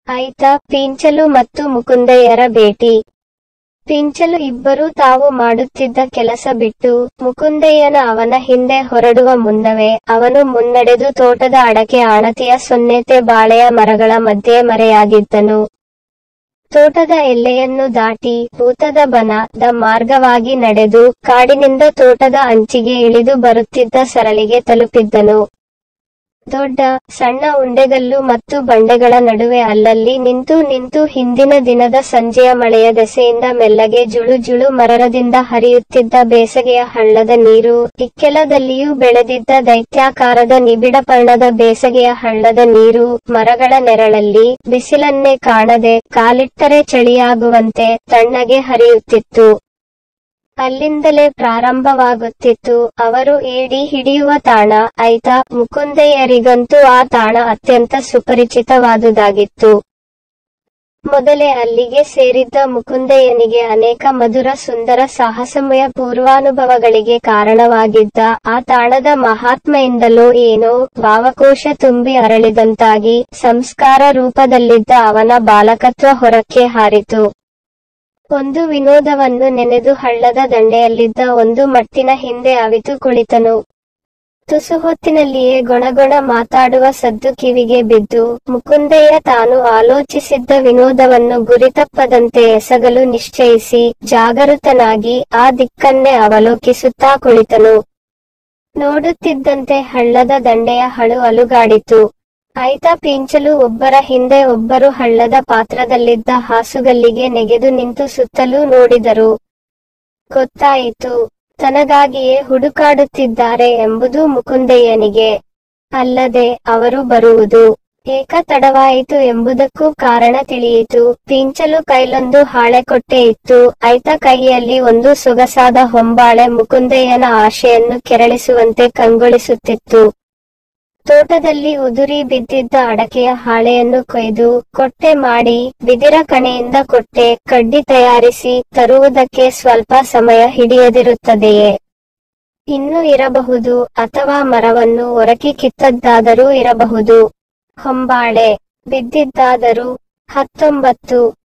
ಆಯ್ತಾ ಪಿಂಚಲು ಮತ್ತು ಮುಕುಂದಯ್ಯರ ಭೇಟಿ. ಪಿಂಚಲು ಇಬ್ಬರೂ ತಾವು ಮಾಡುತ್ತಿದ್ದ ಕೆಲಸ ಬಿಟ್ಟು ಮುಕುಂದಯ್ಯನ ಅವನ ಹಿಂದೆ ಹೊರಡುವ ಮುನ್ನವೇ ಅವನು ಮುನ್ನಡೆದು ತೋಟದ ಅಡಕೆ ಆಣತಿಯ ಸೊನ್ನೆತೆ ಬಾಳೆಯ ಮರಗಳ ಮಧ್ಯೆ ಮರೆಯಾಗಿದ್ದನು. ತೋಟದ ಎಲ್ಲೆಯನ್ನು ದಾಟಿ ಭೂತದ ಬನದ ಮಾರ್ಗವಾಗಿ ನಡೆದು ಕಾಡಿನಿಂದ ತೋಟದ ಅಂಚಿಗೆ ಇಳಿದು ಬರುತ್ತಿದ್ದ ಸರಳಿಗೆ ತಲುಪಿದ್ದನು. ದೊಡ್ಡ ಸಣ್ಣ ಉಂಡೆಗಲ್ಲು ಮತ್ತು ಬಂಡೆಗಳ ನಡುವೆ ಅಲ್ಲಲ್ಲಿ ನಿಂತು ಹಿಂದಿನ ದಿನದ ಸಂಜೆಯ ಮಳೆಯ ದೆಸೆಯಿಂದ ಮೆಲ್ಲಗೆ ಜುಳು ಜುಳು ಮರದಿಂದ ಹರಿಯುತ್ತಿದ್ದ ಬೇಸಗೆಯ ಹಳ್ಳದ ನೀರು, ಇಕ್ಕೆಲದಲ್ಲಿಯೂ ಬೆಳೆದಿದ್ದ ದೈತ್ಯಾಕಾರದ ನಿಬಿಡ ಪರ್ಣದ ಬೇಸಗೆಯ ಹಳ್ಳದ ನೀರು ಮರಗಳ ನೆರಳಲ್ಲಿ ಬಿಸಿಲನ್ನೇ ಕಾಣದೆ ಕಾಲಿಟ್ಟರೆ ಚಳಿಯಾಗುವಂತೆ ತಣ್ಣಗೆ ಹರಿಯುತ್ತಿತ್ತು. ಅಲ್ಲಿಂದಲೇ ಪ್ರಾರಂಭವಾಗುತ್ತಿತ್ತು ಅವರು ಏಡಿ ಹಿಡಿಯುವ ತಾಣ. ಆಯ್ತಾ ಮುಕುಂದಯ್ಯರಿಗಂತೂ ಆ ತಾಣ ಅತ್ಯಂತ ಸುಪರಿಚಿತವಾದುದಾಗಿತ್ತು. ಮೊದಲೇ ಅಲ್ಲಿಗೆ ಸೇರಿದ್ದ ಮುಕುಂದಯ್ಯನಿಗೆ ಅನೇಕ ಮಧುರ ಸುಂದರ ಸಾಹಸಮಯ ಪೂರ್ವಾನುಭವಗಳಿಗೆ ಕಾರಣವಾಗಿದ್ದ ಆ ತಾಣದ ಮಹಾತ್ಮೆಯಿಂದಲೋ ಏನೋ ಭಾವಕೋಶ ತುಂಬಿ ಅರಳಿದಂತಾಗಿ ಸಂಸ್ಕಾರ ರೂಪದಲ್ಲಿದ್ದ ಅವನ ಬಾಲಕತ್ವ ಹೊರಕ್ಕೆ ಹಾರಿತು. ಒಂದು ವಿನೋದವನ್ನು ನೆನೆದು ಹಳ್ಳದ ದಂಡೆಯಲ್ಲಿದ್ದ ಒಂದು ಮಟ್ಟಿನ ಹಿಂದೆ ಅವಿತು ಕುಳಿತನು. ತುಸು ಹೊತ್ತಿನಲ್ಲಿಯೇ ಗೊಣಗೊಣ ಮಾತಾಡುವ ಸದ್ದು ಕಿವಿಗೆ ಬಿದ್ದು ಮುಕುಂದಯ್ಯ ತಾನು ಆಲೋಚಿಸಿದ್ದ ವಿನೋದವನ್ನು ಗುರಿತಪ್ಪದಂತೆ ಎಸಗಲು ನಿಶ್ಚಯಿಸಿ ಜಾಗರೂಕನಾಗಿ ಆ ದಿಕ್ಕನ್ನೇ ಅವಲೋಕಿಸುತ್ತಾ ಕುಳಿತನು. ನೋಡುತ್ತಿದ್ದಂತೆ ಹಳ್ಳದ ದಂಡೆಯ ಹಳು ಅಲುಗಾಡಿತು. ಆಯ್ತಾ ಪಿಂಚಲು ಒಬ್ಬರ ಹಿಂದೆ ಒಬ್ಬರು ಹಳ್ಳದ ಪಾತ್ರದಲ್ಲಿದ್ದ ಹಾಸುಗಲ್ಲಿಗೆ ನೆಗೆದು ನಿಂತು ಸುತ್ತಲೂ ನೋಡಿದರು. ಗೊತ್ತಾಯಿತು, ತನಗಾಗಿಯೇ ಹುಡುಕಾಡುತ್ತಿದ್ದಾರೆ ಎಂಬುದು ಮುಕುಂದಯ್ಯನಿಗೆ. ಅಲ್ಲದೆ ಅವರು ಬರುವುದು ಏಕ ತಡವಾಯಿತು ಎಂಬುದಕ್ಕೂ ಕಾರಣ ತಿಳಿಯಿತು. ಪಿಂಚಲು ಕೈಲೊಂದು ಹಾಳೆಕೊಟ್ಟೆ ಇತ್ತು. ಆಯ್ತ ಕೈಯಲ್ಲಿ ಒಂದು ಸೊಗಸಾದ ಹೊಂಬಾಳೆ ಮುಕುಂದಯ್ಯನ ಆಶೆಯನ್ನು ಕೆರಳಿಸುವಂತೆ ಕಂಗೊಳಿಸುತ್ತಿತ್ತು. ತೋಟದಲ್ಲಿ ಉದುರಿ ಬಿದ್ದಿದ್ದ ಅಡಕೆಯ ಹಾಳೆಯನ್ನು ಕೊಯ್ದು ಕೊಟ್ಟೆ ಮಾಡಿ ಬಿದಿರ ಕಣೆಯಿಂದ ಕೊಟ್ಟೆ ಕಡ್ಡಿ ತಯಾರಿಸಿ ತರುವುದಕ್ಕೆ ಸ್ವಲ್ಪ ಸಮಯ ಹಿಡಿಯದಿರುತ್ತದೆಯೇ? ಇನ್ನೂ ಇರಬಹುದು, ಅಥವಾ ಮರವನ್ನು ಒರಕಿ ಕಿತ್ತದ್ದಾದರೂ ಇರಬಹುದು. ಹೊಂಬಾಳೆ ಬಿದ್ದಿದ್ದಾದರೂ 19